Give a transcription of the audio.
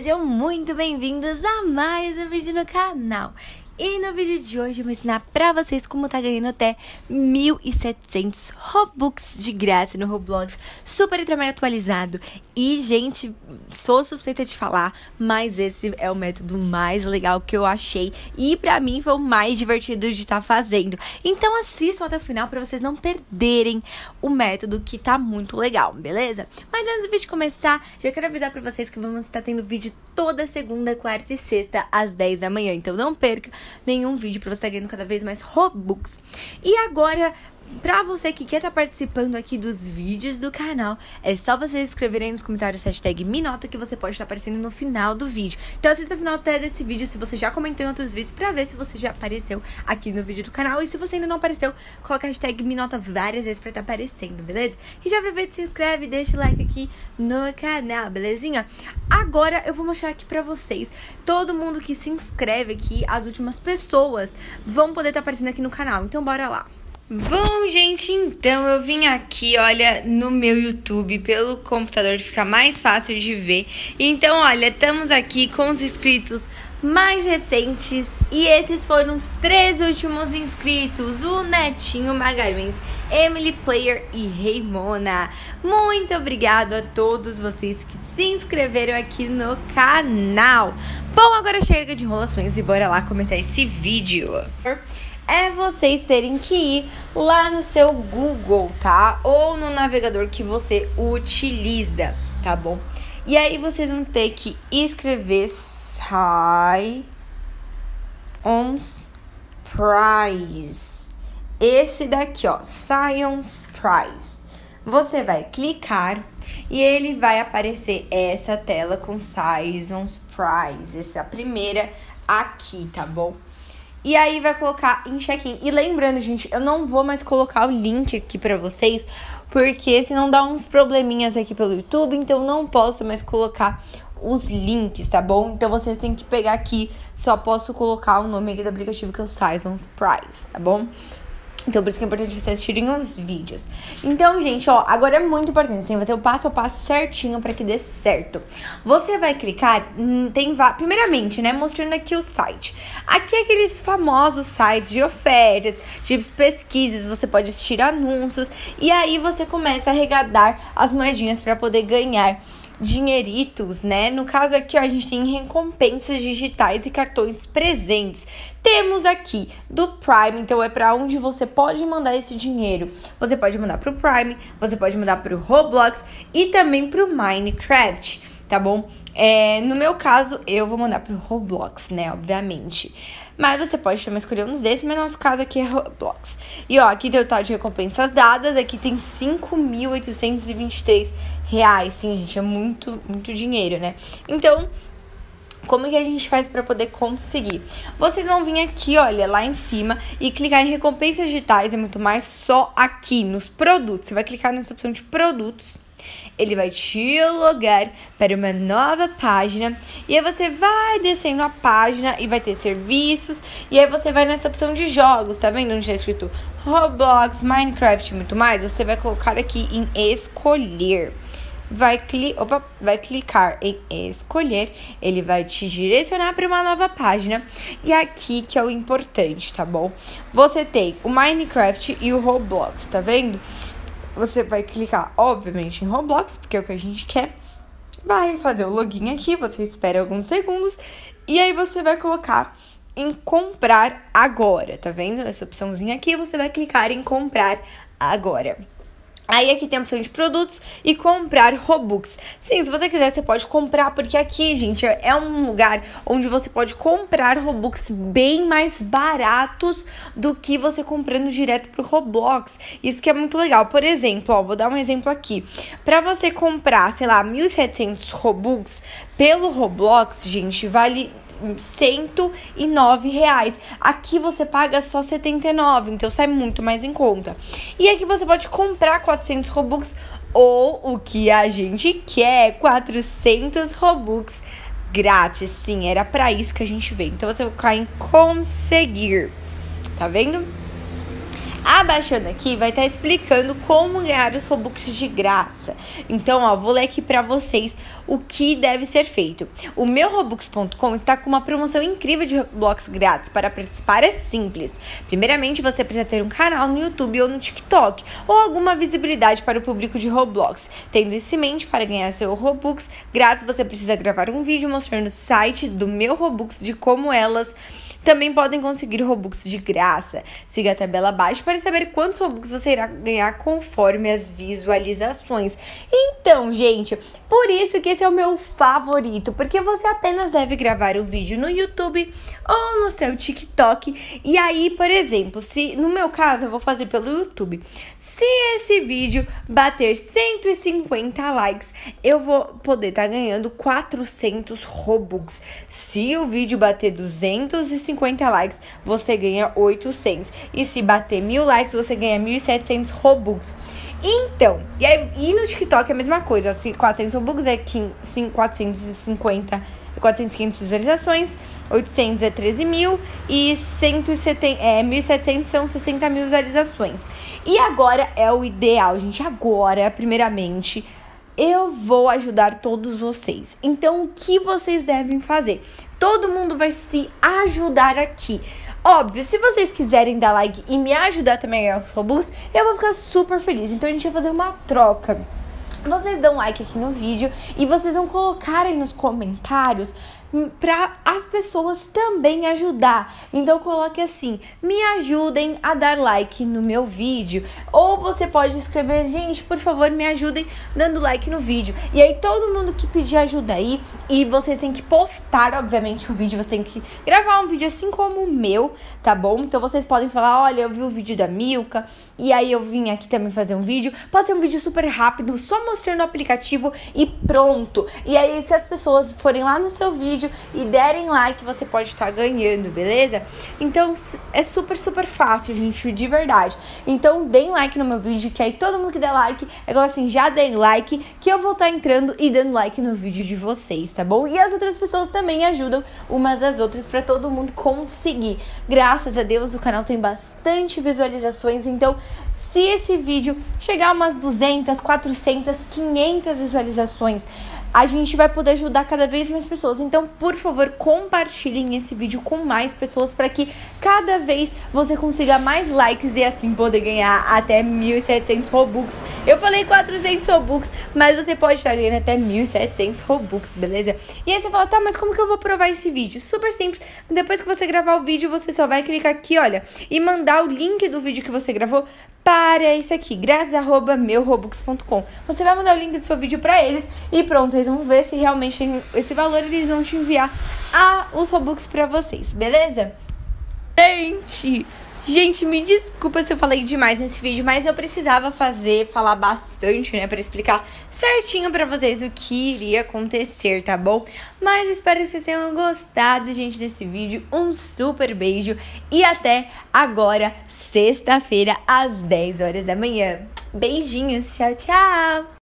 Sejam muito bem-vindos a mais um vídeo no canal. E no vídeo de hoje eu vou ensinar pra vocês como tá ganhando até 1.700 Robux de graça no Roblox, super ultra mega atualizado. E, gente, sou suspeita de falar, mas esse é o método mais legal que eu achei e pra mim foi o mais divertido de estar fazendo. Então assistam até o final pra vocês não perderem o método, que tá muito legal, beleza? Mas antes do vídeo começar, já quero avisar pra vocês que vamos estar tendo vídeo toda segunda, quarta e sexta às 10 da manhã, então não perca nenhum vídeo pra você estar ganhando cada vez mais Robux. E agora, pra você que quer estar participando aqui dos vídeos do canal, é só vocês escreverem nos comentários hashtag Minota, que você pode estar aparecendo no final do vídeo. Então assista o final até desse vídeo se você já comentou em outros vídeos, pra ver se você já apareceu aqui no vídeo do canal. E se você ainda não apareceu, coloca a hashtag Minota várias vezes pra estar aparecendo, beleza? E já aproveita e se inscreve e deixa o like aqui no canal, belezinha? Agora eu vou mostrar aqui pra vocês, todo mundo que se inscreve aqui, as últimas pessoas vão poder estar aparecendo aqui no canal, então bora lá. Bom, gente, então eu vim aqui, olha, no meu YouTube pelo computador, fica mais fácil de ver. Então, olha, estamos aqui com os inscritos mais recentes e esses foram os 3 últimos inscritos: o Netinho Magalhães, Emily Player e Reimona. Muito obrigado a todos vocês que se inscreveram aqui no canal. Bom, agora chega de enrolações e bora lá começar esse vídeo. É vocês terem que ir lá no seu Google, tá? Ou no navegador que você utiliza, tá bom? E aí vocês vão ter que escrever Science Prize. Esse daqui, ó, Science Prize. Você vai clicar e ele vai aparecer essa tela com Science Prize. Essa é a primeira aqui, tá bom? E aí vai colocar em check-in. E lembrando, gente, eu não vou mais colocar o link aqui pra vocês, porque senão dá uns probleminhas aqui pelo YouTube, então não posso mais colocar os links, tá bom? Então vocês têm que pegar aqui, só posso colocar o nome aqui do aplicativo, que é o Science Prize, tá bom? Então, por isso que é importante vocês assistirem os vídeos. Então, gente, ó, agora é muito importante, você tem que fazer o passo a passo certinho pra que dê certo. Você vai clicar, primeiramente, né, mostrando aqui o site. Aqui é aqueles famosos sites de ofertas, de pesquisas, você pode assistir anúncios. E aí você começa a arrecadar as moedinhas pra poder ganhar dinheiritos, né? No caso aqui, ó, a gente tem recompensas digitais e cartões presentes. Temos aqui do Prime, então é pra onde você pode mandar esse dinheiro. Você pode mandar pro Prime, você pode mandar pro Roblox e também pro Minecraft, tá bom? No meu caso, eu vou mandar pro Roblox, né, obviamente. Mas você pode também escolher um desses, mas no nosso caso aqui é Roblox. E ó, aqui tem o total de recompensas dadas, aqui tem 5.823 reais. Sim, gente, é muito, muito dinheiro, né? Então, como que a gente faz para poder conseguir? Vocês vão vir aqui, olha, lá em cima e clicar em recompensas digitais e muito mais, só aqui nos produtos. Você vai clicar nessa opção de produtos. Ele vai te logar para uma nova página. E aí você vai descendo a página e vai ter serviços. E aí você vai nessa opção de jogos, tá vendo? Onde é escrito Roblox, Minecraft e muito mais. Você vai colocar aqui em escolher. Vai clicar em escolher, ele vai te direcionar para uma nova página. E aqui que é o importante, tá bom? Você tem o Minecraft e o Roblox, tá vendo? Você vai clicar, obviamente, em Roblox, porque é o que a gente quer. Vai fazer o login aqui, você espera alguns segundos. E aí você vai colocar em comprar agora, tá vendo? Essa opçãozinha aqui, você vai clicar em comprar agora. Aí aqui tem a opção de produtos e comprar Robux. Sim, se você quiser, você pode comprar, porque aqui, gente, é um lugar onde você pode comprar Robux bem mais baratos do que você comprando direto pro Roblox. Isso que é muito legal. Por exemplo, ó, vou dar um exemplo aqui. Pra você comprar, sei lá, 1.700 Robux pelo Roblox, gente, vale R$109. Aqui você paga só 79, então sai muito mais em conta. E aqui você pode comprar 400 Robux ou o que a gente quer, 400 Robux grátis. Sim, era pra isso que a gente veio. Então você vai clicar em conseguir, tá vendo? Abaixando aqui vai estar explicando como ganhar os Robux de graça. Então, ó, vou ler aqui pra vocês o que deve ser feito. O meu Robux.com está com uma promoção incrível de Roblox grátis. Para participar é simples. Primeiramente, você precisa ter um canal no YouTube ou no TikTok, ou alguma visibilidade para o público de Roblox. Tendo isso em mente, para ganhar seu Robux grátis, você precisa gravar um vídeo mostrando o site do meu Robux de como elas também podem conseguir Robux de graça. Siga a tabela abaixo para saber quantos Robux você irá ganhar conforme as visualizações. Então, gente, por isso que esse é o meu favorito, porque você apenas deve gravar um vídeo no YouTube ou no seu TikTok. E aí, por exemplo, se no meu caso eu vou fazer pelo YouTube, se esse vídeo bater 150 likes, eu vou poder estar ganhando 400 Robux. Se o vídeo bater 250 likes, você ganha 800. E se bater 1000 likes, você ganha 1.700 Robux. Então, e no TikTok é a mesma coisa. 400 Robux é 450, 400 visualizações, 800 é 13 mil e 1.700 são 60 mil visualizações. E agora é o ideal, gente. Agora, primeiramente, eu vou ajudar todos vocês. Então, o que vocês devem fazer? Todo mundo vai se ajudar aqui. Óbvio, se vocês quiserem dar like e me ajudar também a ganhar os Robux, eu vou ficar super feliz. Então, a gente vai fazer uma troca. Vocês dão like aqui no vídeo e vocês vão colocar aí nos comentários para as pessoas também ajudar. Então coloque assim: me ajudem a dar like no meu vídeo. Ou você pode escrever: gente, por favor, me ajudem dando like no vídeo. E aí todo mundo que pedir ajuda aí, e vocês têm que postar, obviamente, o vídeo. Você tem que gravar um vídeo assim como o meu, tá bom? Então vocês podem falar: olha, eu vi o vídeo da Milka e aí eu vim aqui também fazer um vídeo. Pode ser um vídeo super rápido, só mostrando o aplicativo e pronto. E aí, se as pessoas forem lá no seu vídeo e derem like, você pode estar ganhando, beleza? Então, é super, super fácil, gente, de verdade. Então, deem like no meu vídeo, que aí todo mundo que der like, é igual assim, já deem like, que eu vou estar entrando e dando like no vídeo de vocês, tá bom? E as outras pessoas também ajudam umas às outras pra todo mundo conseguir. Graças a Deus, o canal tem bastante visualizações, então, se esse vídeo chegar a umas 200, 400, 500 visualizações, a gente vai poder ajudar cada vez mais pessoas. Então, por favor, compartilhem esse vídeo com mais pessoas para que cada vez você consiga mais likes e assim poder ganhar até 1.700 Robux. Eu falei 400 Robux, mas você pode estar ganhando até 1.700 Robux, beleza? E aí você fala: tá, mas como que eu vou provar esse vídeo? Super simples. Depois que você gravar o vídeo, você só vai clicar aqui, olha, e mandar o link do vídeo que você gravou para esse aqui, grátis@meurobux.com. Você vai mandar o link do seu vídeo para eles e pronto, eles vão ver se realmente esse valor, eles vão te enviar os Robux para vocês, beleza? Gente, me desculpa se eu falei demais nesse vídeo, mas eu precisava falar bastante, né, pra explicar certinho pra vocês o que iria acontecer, tá bom? Mas espero que vocês tenham gostado, gente, desse vídeo. Um super beijo e até agora, sexta-feira, às 10 horas da manhã. Beijinhos, tchau, tchau!